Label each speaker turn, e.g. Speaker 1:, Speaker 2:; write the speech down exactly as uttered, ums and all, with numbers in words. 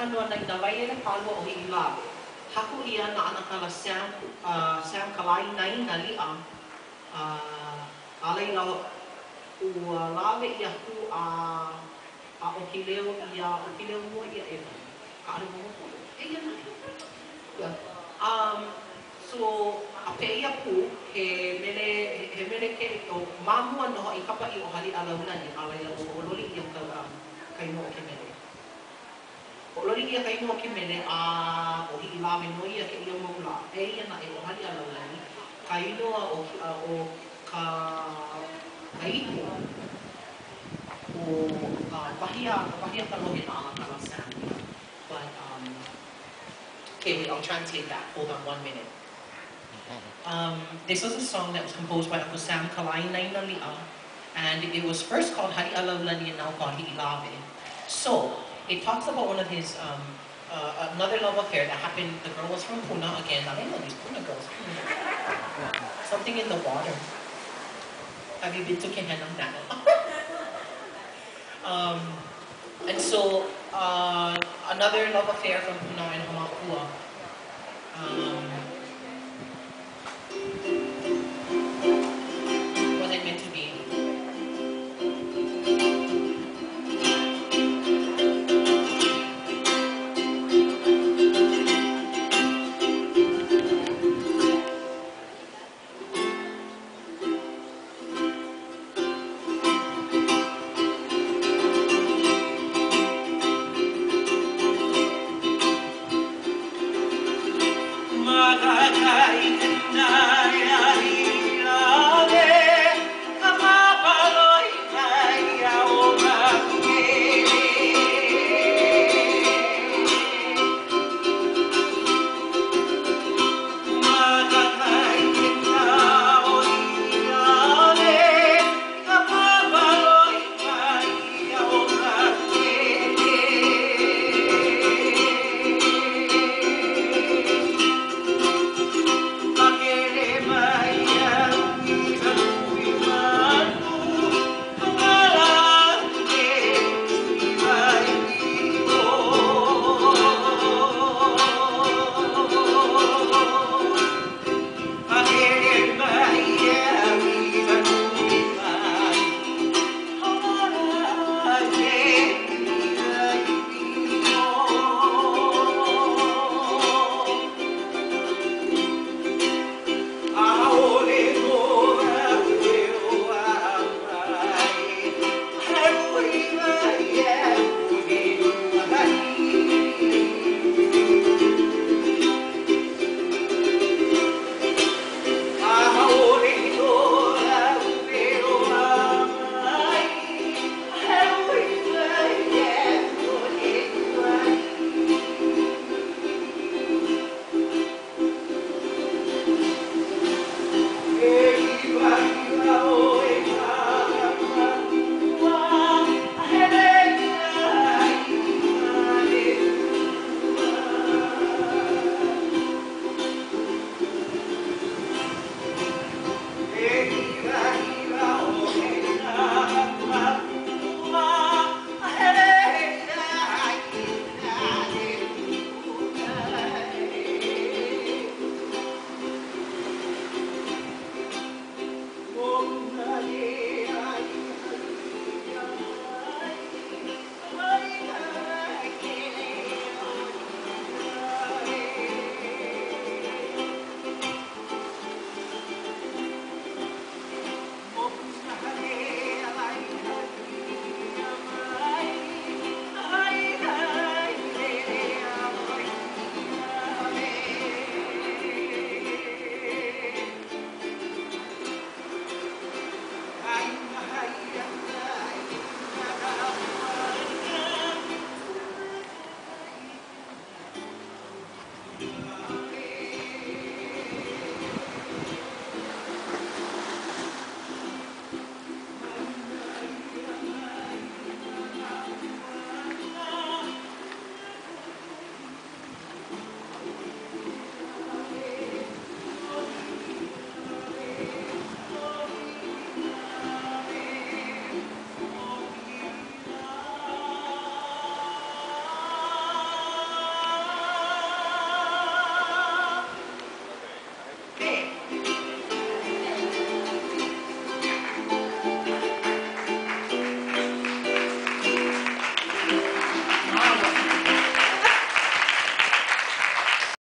Speaker 1: hanua na ina vai ele palua o i lawe. Haku ia na anakala Sam, uh, Sam Kalai nai na li'a. Uh, alai lau ua lawe ia hu a a o ki leo ia o ki leo mua ia e ka ano mua mua. E ia nai. Yeah. Um, so, a pe ia pu, he mele, he mele ke o mamua noho i kapa i o hali a launani, alai lau o loli ia ka um, kaino o ke mele. O loli ia kaino o ke mele a o hi i lawe no ia ke ia maula. E ia na e o hali a launani, kaino o, uh, o ka kaino o uh, wahia, wahia ka lohe na ala kala sandi. But, um, okay, wait, I'll translate that. Hold on one minute. Um, this was a song that was composed by Uncle Sam Kalai Naina Li'a, and it was first called Hari Alaulani and now called Hi'ilawe. So, it talks about one of his, um, uh, another love affair that happened. The girl was from Puna again. I don't know these Puna girls. Something in the water. Have you been to Keauhou? um, and so, uh, another love affair from Puna and Hamakua. Um,